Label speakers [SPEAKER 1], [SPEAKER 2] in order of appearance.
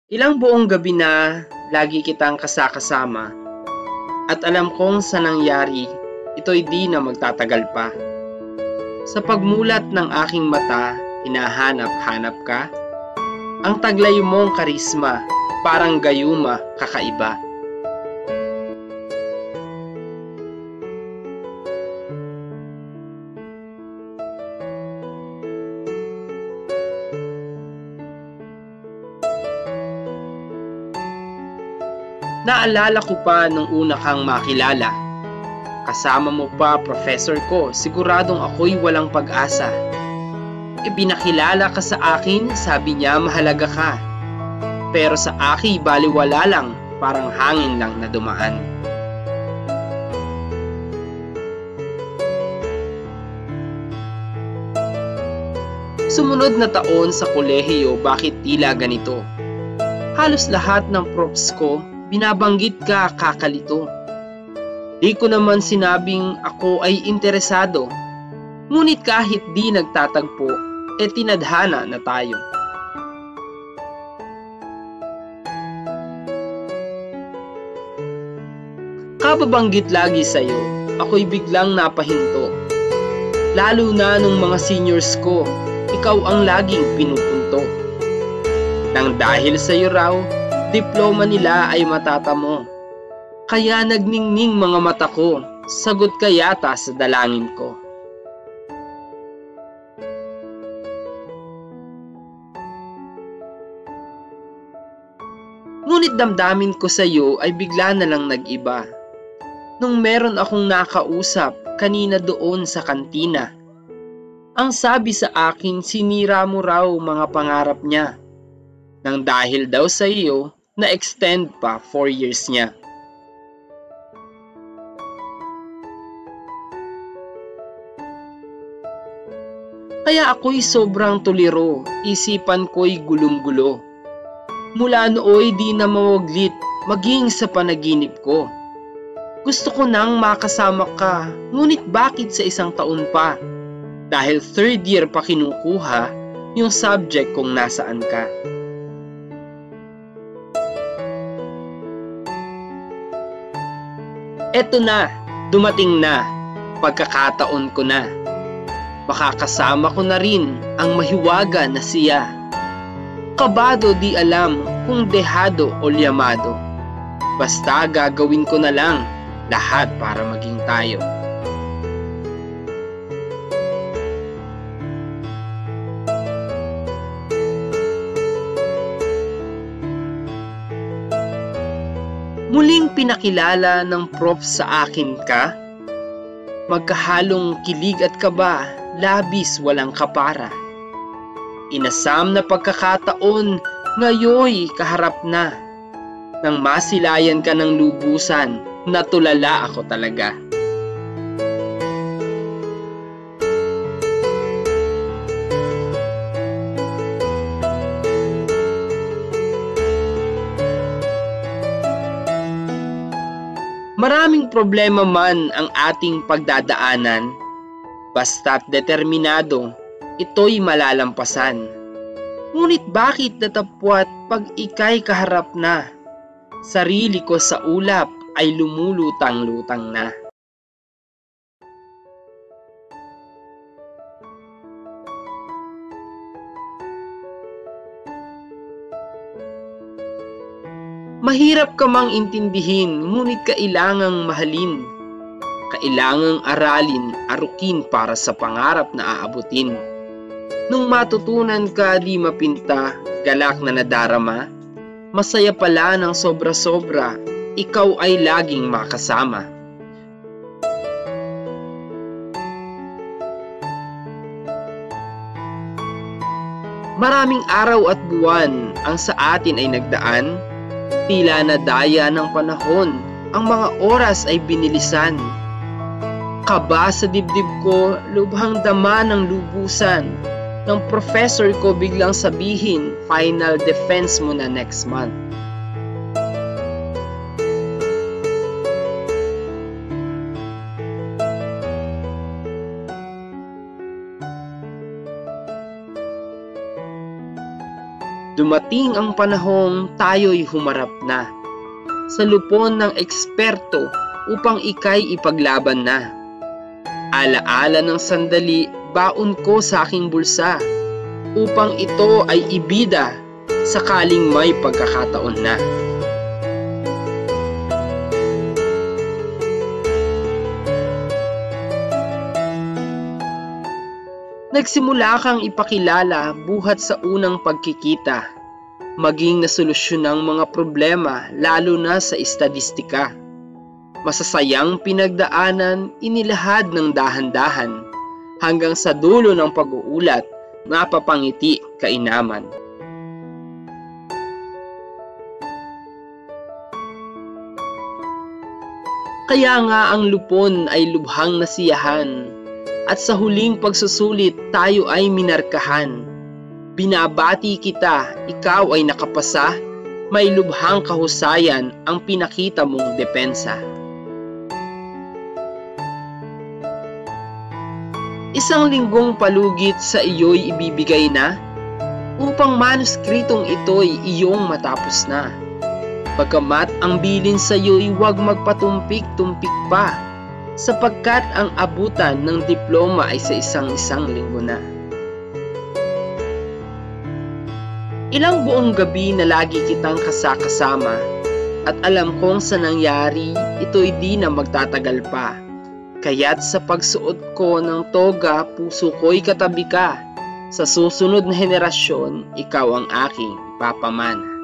[SPEAKER 1] Ilang buong gabi na lagi kitang kasakasama at alam kong sa nangyari, ito'y di na magtatagal pa. Sa pagmulat ng aking mata, hinahanap-hanap ka. Ang taglay mong karisma, parang gayuma kakaiba. Naalala ko pa nung una kang makilala. Kasama mo pa professor ko, siguradong ako'y walang pag-asa. Ipinakilala ka sa akin, sabi niya mahalaga ka. Pero sa akin baliwala lang, parang hangin lang na dumaan. Sumunod na taon sa kolehiyo, bakit tila ganito? Halos lahat ng profs ko, binabanggit ka kakalito. Di ko naman sinabing ako ay interesado. Ngunit kahit di nagtatagpo, tinadhana na tayo. Kababanggit lagi sa'yo, ako'y biglang napahinto. Lalo na nung mga seniors ko, ikaw ang laging pinupunto. Nang dahil sa'yo raw, diploma nila ay matatamo. Kaya nagningning mga mata ko, sagot ka yata sa dalangin ko. Ngunit damdamin ko sa iyo ay bigla na lang nag-iba. Nung meron akong nakausap kanina doon sa kantina, ang sabi sa akin sinira mo raw mga pangarap niya. Nang dahil daw sa iyo, na-extend pa 4 years niya. Kaya ako'y sobrang tuliro, isipan ko'y gulong-gulo. Mula nooy di na mawaglit, maging sa panaginip ko. Gusto ko nang makasama ka, ngunit bakit sa isang taon pa? Dahil 3rd year pa kinukuha yung subject kung nasaan ka. Eto na, dumating na, pagkakataon ko na. Makakasama ko na rin ang mahiwaga na siya. Kabado di alam kung dehado o liyamado. Basta gagawin ko na lang lahat para maging tayo. Muling pinakilala ng prof sa akin ka. Magkahalong kilig at kaba, labis walang kapara. Inasam na pagkakataon, ngayoy kaharap na. Nang masilayan ka ng lubusan, natulala ako talaga. Maraming problema man ang ating pagdadaanan, basta't determinado, ito'y malalampasan. Ngunit bakit natapwat pag ika'y kaharap na? Sarili ko sa ulap ay lumulutang-lutang na. Mahirap ka mang intindihin, ngunit kailangang mahalin. Kailangang aralin, arukin para sa pangarap na aabutin. Nung matutunan ka di mapinta, galak na nadarama, masaya pala ng sobra-sobra, ikaw ay laging makasama. Maraming araw at buwan ang sa atin ay nagdaan, tila na daya ng panahon, ang mga oras ay binilisan. Kaba sa dibdib ko, lubhang dama ng lubusan. Ng professor ko biglang sabihin, final defense mo na next month. Dumating ang panahong tayo'y humarap na sa lupon ng eksperto upang ika'y ipaglaban na. Alaala ng sandali, baon ko sa aking bulsa upang ito ay ibida sakaling may pagkakataon na. Nagsimula kang ipakilala buhat sa unang pagkikita, maging nasolusyon ng mga problema lalo na sa estadistika. Masasayang pinagdaanan, inilahad ng dahan-dahan, hanggang sa dulo ng pag-uulat, mapapangiti kainaman. Kaya nga ang lupon ay lubhang nasiyahan, at sa huling pagsusulit tayo ay minarkahan. Binabati kita, ikaw ay nakapasa, may lubhang kahusayan ang pinakita mong depensa. Isang linggong palugit sa iyo'y ibibigay na, upang manuskritong ito'y iyong matapos na. Pagkamat ang bilin sa iyo'y huwag magpatumpik-tumpik pa, sapagkat ang abutan ng diploma ay sa isang linggo na. Ilang buong gabi na lagi kitang kasama, at alam kong sa nangyari, ito'y di na magtatagal pa. Kaya't sa pagsuot ko ng toga, puso ko'y katabi ka. Sa susunod na henerasyon, ikaw ang aking papaman.